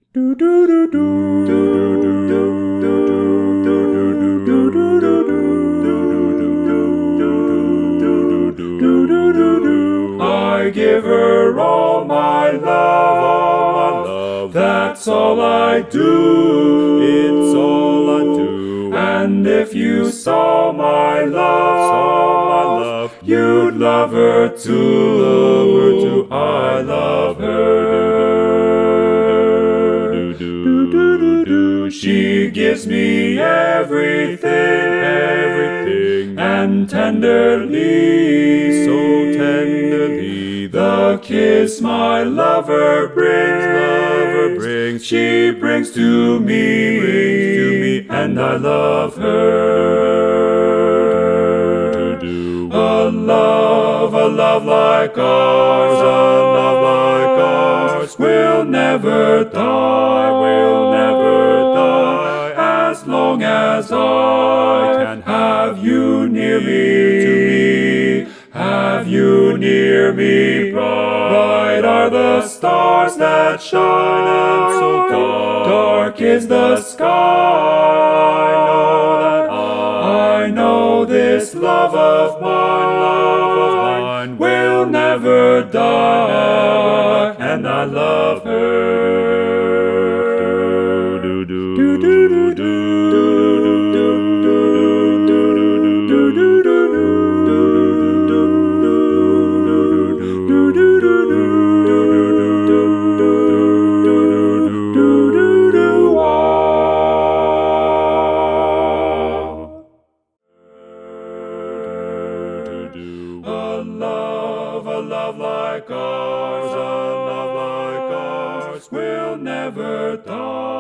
Do do do do do do do I give her all my love, that's all I do, it's all I do. And if you saw my love, you'd love her too, I love her. She gives me everything, and tenderly, so tenderly, the kiss my lover brings, she brings to me, and I love her. A love like ours, will never die, as long as I can have you near me, have you near me. Bright are the stars that shine, and so dark is the sky. I know this love of mine will never die, and I love her. A love like ours, will never die.